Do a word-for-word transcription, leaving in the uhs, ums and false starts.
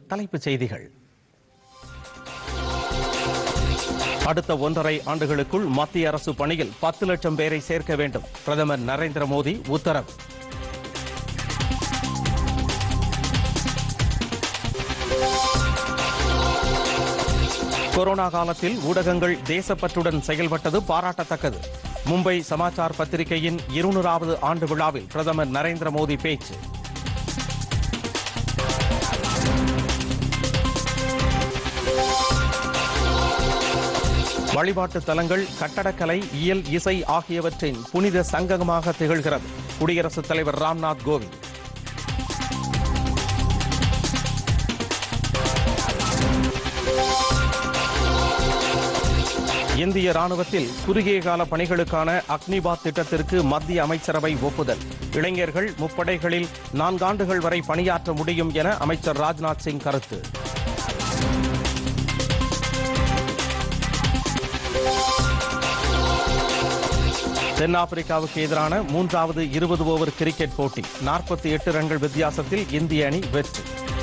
தலைப்புச் செய்திகள். அடுத்த ஒன்றரை ஆண்டுகளுக்குள் மத்திய அரசு பணியில் பத்து லட்சம் பேரை சேர்க்க வேண்டும். பிரதமர் நரேந்திர மோடி உத்தரவு. கொரோனா காலத்தில் ஊடகங்கள் தேசப்பற்றுடன் செயல்பட்டது பாராட்டத்தக்கது. மும்பை சமாச்சார் பத்திரிகையின் இருநூறாவது ஆண்டு விழாவில் பிரதமர் நரேந்திர மோடி பேச்சு. வழிபாட்டு தலங்கள் கட்டடக்கலை, இயல், இசை ஆகியவற்றின் புனித சங்கமமாக திகழ்கிறது. குடியரசுத் தலைவர் ராம்நாத் கோவிந்த். இந்திய ராணுவத்தில் குறுகிய கால பணிகளுக்கான அக்னிபாத் திட்டத்திற்கு மத்திய அமைச்சரவை ஒப்புதல். இளைஞர்கள் முப்படைகளில் நான்காண்டுகள் வரை பணியாற்ற முடியும் என அமைச்சர் ராஜ்நாத் சிங் கருத்து. தென்னாப்பிரிக்காவுக்கு எதிரான மூன்றாவது இருபது ஓவர் கிரிக்கெட் போட்டி நாற்பத்தி எட்டு ரன்கள் வித்தியாசத்தில் இந்திய அணி வெற்றி.